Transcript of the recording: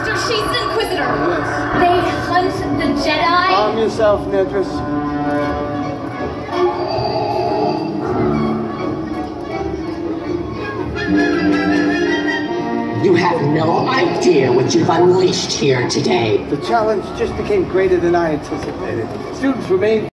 Master, she's an Inquisitor. Yes. They hunt the Jedi. Calm yourself, Nedris. You have no idea what you've unleashed here today. The challenge just became greater than I anticipated. Students remain